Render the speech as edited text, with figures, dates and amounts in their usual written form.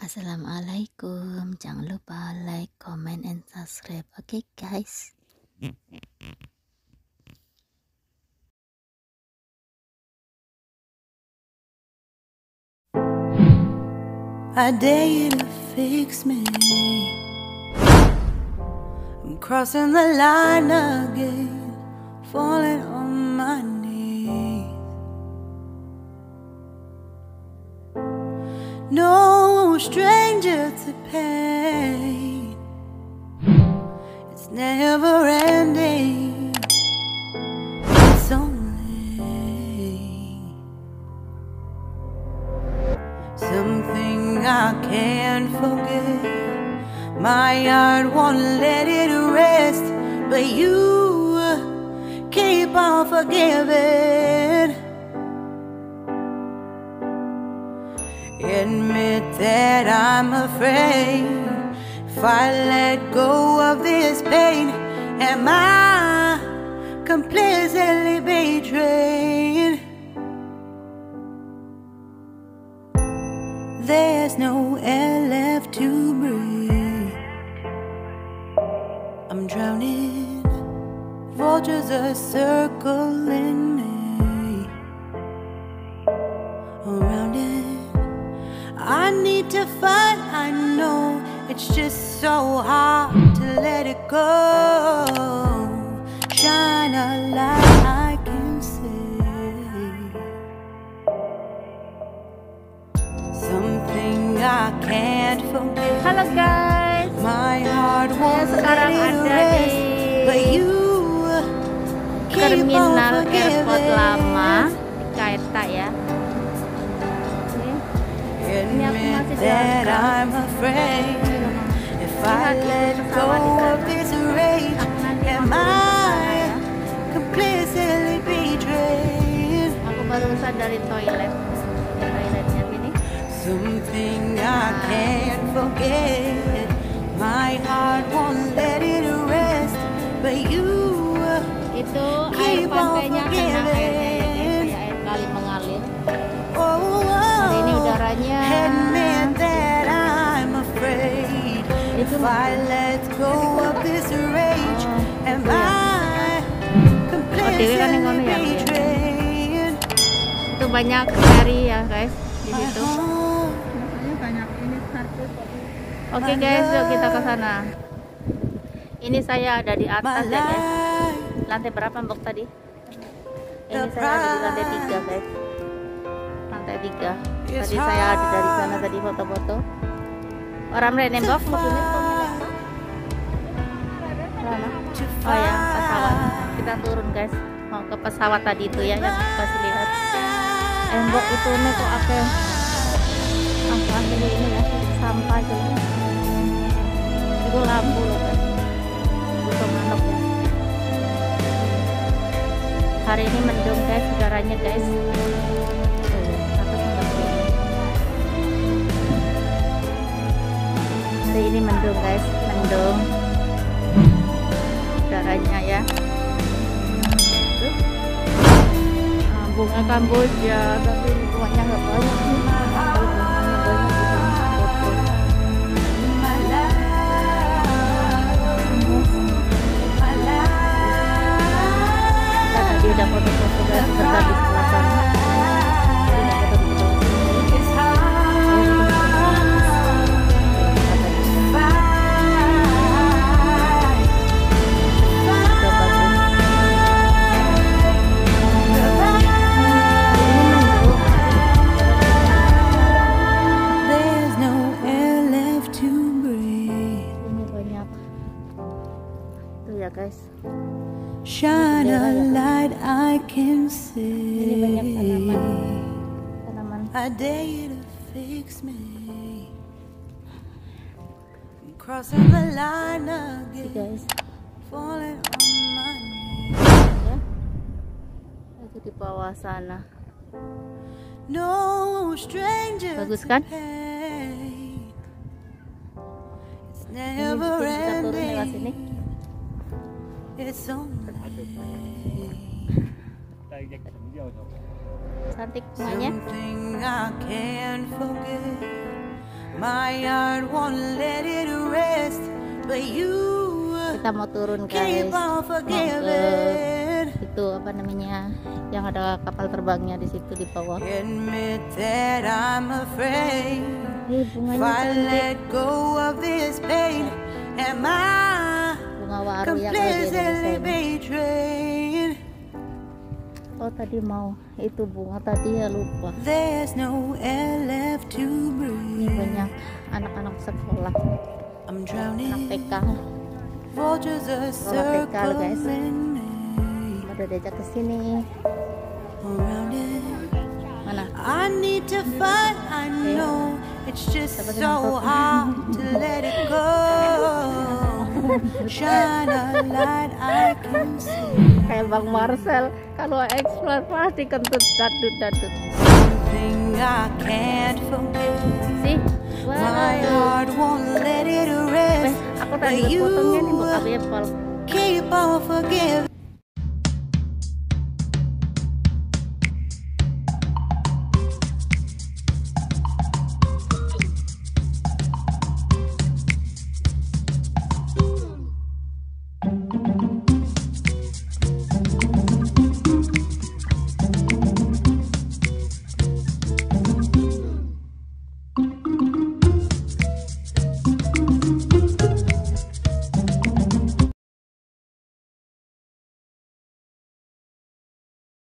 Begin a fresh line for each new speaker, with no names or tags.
Assalamualaikum, jangan lupa like, comment, and subscribe. Okay guys.
I dare you to fix me. I'm crossing the line again, falling on my knees. No stranger to pain, it's never ending. It's only something I can't forget. My heart won't let it rest, but you keep on forgiving. Admit that I'm afraid. If I let go of this pain, am I completely betrayed? There's no air left to breathe. I'm drowning. Vultures are circling me around it. I need to fight, I know it's just so hard to let it go. Shine a light I can see, something I can't forget.
Halo guys,
My heart won't
sekarang
let it
ada
rest, but
di
you keep on
terminal airport lama
forgiving.
di Kaeta ya. Ini aku
Admit
masih
that
dalam
I'm afraid. If I let go of this rage, am I completely betrayed?
Aku barusan dari toilet. Toiletnya gini.
Something I can't forget. My heart won't let it rest, but you
Itu air
keep on
pantainya tenang airnya ya guys,
forgiving.
kayak air kali mengalir.
Oh,
Hari ini udaranya
admit that I'm afraid.
itu
If I let go of this rage, am I
Dewi kan yang ngono
completely
ya, Bu, ya?
betrayed?
itu banyak hari ya guys di situ. Oke guys, yuk kita ke sana. Ini saya ada di atas ya guys. Lantai berapa Mbok tadi? Ini saya ada di lantai 3 guys. Lantai 3. Tadi saya ada dari sana tadi foto-foto. Orang lain nembok mobilnya kok nembok? Mana? Oh ya, pesawat. Kita turun guys. Mau ke pesawat tadi itu ya yang kasih lihat. Nembok itu nih kok akeh. Apa ini ya? Sampah aja. Itu lampu loh guys. Itu manok ya. Hari ini mendung guys, udaranya guys. Hari ini mendung guys, mendung. Udaranya ya. Bunga Kamboja, tapi bunganya nggak banyak sih. Kalau bunganya banyak kita tadi udah foto-foto guys, sebentar di sebelah sana. Jadi mau foto di bawah sini.
There's no air left to breathe.
Ini banyak tuh ya guys.
Shine a light I can
Ini banyak
see.
tanaman.
I dare you to fix me. I'm crossing the line
Nih,
again,
guys
falling on my knees.
ya. Itu di bawah sana.
No stranger
Bagus
to
kan?
pain. It's
Ini
never
kita turun lewat sini.
ending. It's only
Cantik semuanya.
something I can't forget. My heart won't let it rest, but you
Kita mau turun guys,
keep on
mau ke
forgiving.
itu apa namanya, yang ada kapal terbangnya di situ di bawah.
Admit that I'm afraid. If
Bunganya
I
cantik,
let go of this pain, am I
bunga waru ya kalau di Indonesia
completely
ini.
betrayed?
Oh tadi mau itu bunga tadi ya, lupa.
There's no air left to
Ini
breathe.
banyak anak-anak sekolah,
I'm
anak
drowning.
TK.
Vultures are
Sekolah TK lo, guys.
circling me
Udah diajak ke sini.
around it.
Mana?
I need to fight. I know it's just
Dapat
so
nonton.
hard to let it go. Shine a light I can see.
Kayak Bang Marcel kalau explore pasti kentut dadut.
Something I can't forget.
Sih,
My
waduh.
heart won't let it rest.
Aku tadi potongnya nih buat apel.
Keep on forgiving.